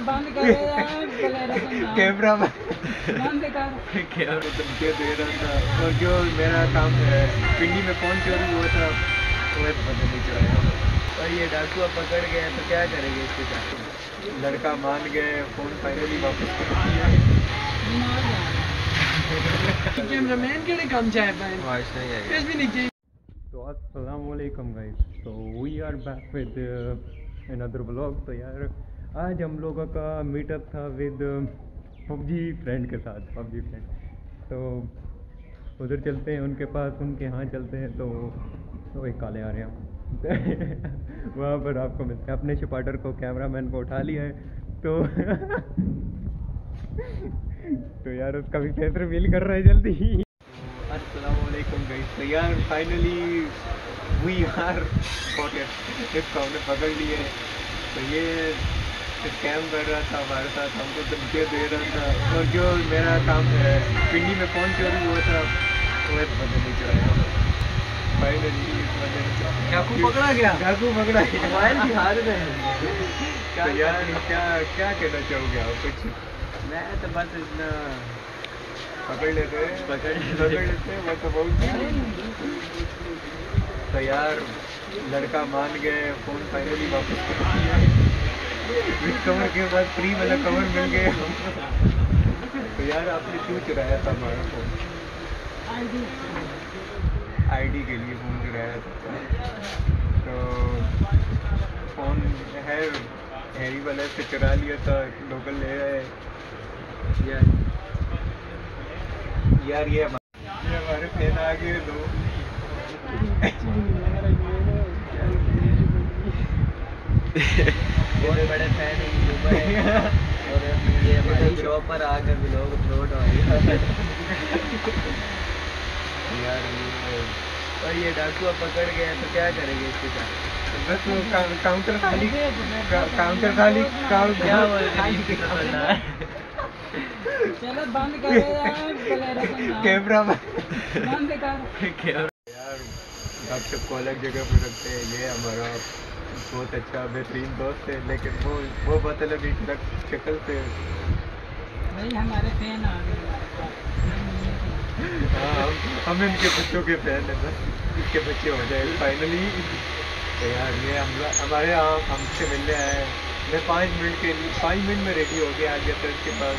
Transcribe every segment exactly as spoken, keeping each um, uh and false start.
बंद कर कैमरा बंद कर कैमरा धमकियाँ दे रहा था। और जो मेरा काम है पिंडी में फोन चोरी हुआ था वो पता नहीं चला। और ये डाकू अब पकड़ गए तो क्या करेंगे इसके साथ। लड़का मान गए, फोन फाइनली वापस कर दिया। कैमरामैन के लिए कम चाहे भाई आवाज़ नहीं आई। कुछ भी नहीं किया। तो अस्सलाम वालेकुम गाइस, तो we are back with another vlog. तो यार आज हम लोगों का मीटअप था विद पबजी फ्रेंड के साथ, पबजी फ्रेंड। तो उधर चलते हैं उनके पास, उनके यहाँ चलते हैं। तो तो एक काले आ रहे हैं वहाँ पर आपको मिलते हैं। अपने शिपाटर को, कैमरामैन को उठा लिया है। तो तो यार उसका भी फेस रिवील कर रहा है जल्दी। अस्सलाम वालेकुम गाइस। तो यार finally we are got it, इसको हमने पकड़ लिए। तो ये स्कैम कर रहा था हमारे साथ, हमको धमकियाँ दे रहा था। और जो मेरा काम है पिंडी में फ़ोन चोरी हुआ था वो पता नहीं चला। फाइनली डाकू पकड़ा गया, डाकू पकड़ा गया। मोबाइल बिहार में है। तो यार क्या क्या कहना चाहोगे आप? कुछ मैं तो बस इतना पकड़ लेते पकड़ पकड़ लेते मैं तो बहुत। तो यार लड़का मान गए, फ़ोन फाइनली वापस कर दिया। विद कवर के बाद फ्री वाला कवर मिल गया। तो यार आपने क्यों चुराया था हमारा फ़ोन? आईडी के लिए फ़ोन चुराया था। तो फ़ोन है हैरी वाले से चुरा लिया था, लोकल ले आए। यार यार ये ये हमारे फैन आ गए दो। बहुत बड़े फैन हैं यूट्यूबर हैं और ये हमारी शॉप पर आकर व्लॉग अपलोड हो रही है। यार और ये डाकू अब पकड़ गए तो क्या करेंगे इसके साथ? बस वो काउंटर खाली काउंटर खाली क्या चलो बंद कर कैमरा बंद कर। यार गपशप को अलग जगह पर रखते हैं। ये हमारा बहुत अच्छा बेहतरीन दोस्त है, लेकिन वो वो मतलब इस शक्ल से भाई हमारे फैन आ गए। हाँ हम हम इनके बच्चों के फैन हैं, बस इसके बच्चे हो जाए फाइनली। तो यार ये हम हमारे यहाँ हमसे मिलने आए। मैं पाँच मिनट के लिए पाँच मिनट में रेडी हो गया आ गया था इसके पास।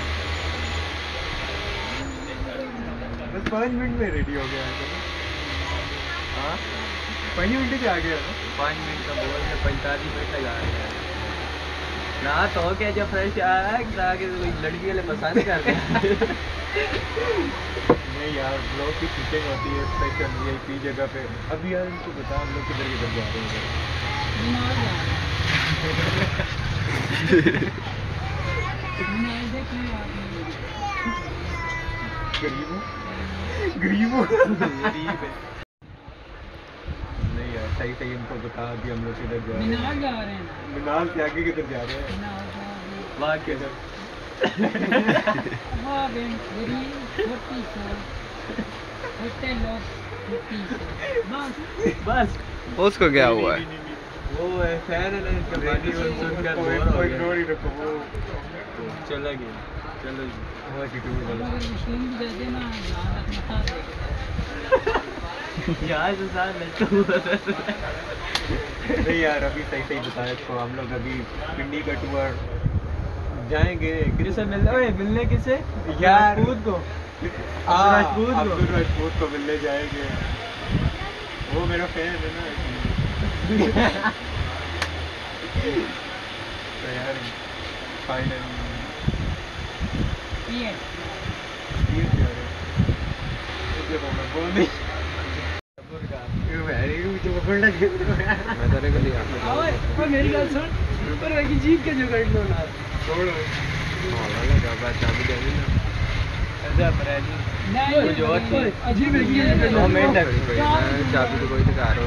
बस पाँच मिनट में रेडी हो गया। हाँ पाँच मिनट से आ गया था। पाँच मिनट का बोल में पैंतालीस मिनट लगा है ना। तो क्या जब फ्रेश आया आगे तो लड़की वाले पसंद कर रहे नहीं यार ब्लॉग की शूटिंग होती है स्पेशल वीआईपी जगह पे। अभी यार इनको बता हम लोग किधर किधर जा रहे हैं। गरीबों गरीबों गरीब है। नहीं यार सही सही इनको बता अभी हम लोग किधर जा रहे हैं। मीनार से आगे किधर जा रहे हैं? वहाँ किधर? बस उसको क्या हुआ है? वो है फैन है ना इसका गाड़ी और सुनकर बोर हो गया। इग्नोर ही रखो वो चला गया। चलो वो एटीट्यूड वाला यहाँ से साथ नहीं यार अभी सही सही बताया इसको। हम लोग अभी पिंडी का टूर जाएंगे। किससे मिलने ओए मिलने किससे? यार राजपूत को राजपूत को अब्दुल राजपूत को मिलने जाएंगे। वो मेरा फैन है ना। तो यार फाइनली मैं तेरे को लिया मेरी बात सुन ऊपर वाली जीप के जो कर लो ना छोड़ो चाबी देंगे ना। ऐसा पराजी नहीं जो अजीब है ये दो मिनट है चाबी तो कोई दिखा रहा हो।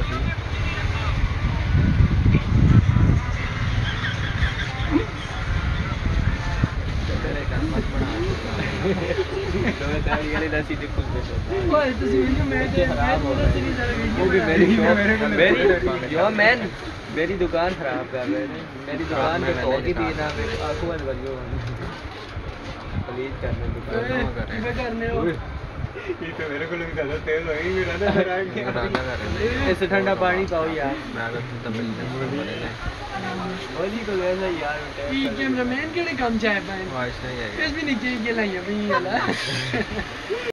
वो भी मेरी शॉप मेरी यो मैन मेरी दुकान खराब कर रहे हैं मेरी दुकान पे तो की दी ना फिर आंखों बंद कर दो प्लीज करने दुकान करने हो ये तो मेरे को भी ज्यादा तेज हो ही मेरा ना राना कर रहे हैं ऐसे ठंडा पानी पाओ यार मैं तो तुम मिलते हैं होली को वैसा यार ये कैमरामैन केड़े काम चाहे पाए वॉइस नहीं आई इस भी नीचे ये लाइया भी